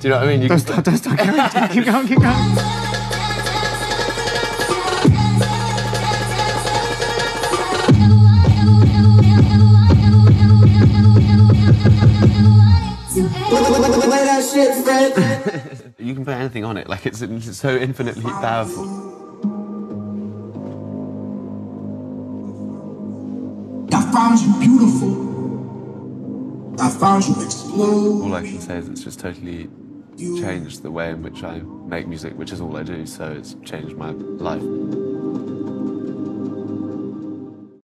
Do you know what I mean? Don't stop, keep going, keep going. You can put anything on it, like it's so infinitely powerful. I found you beautiful. I found you explode. All I can say is it's just totally changed the way in which I make music, which is all I do, so it's changed my life.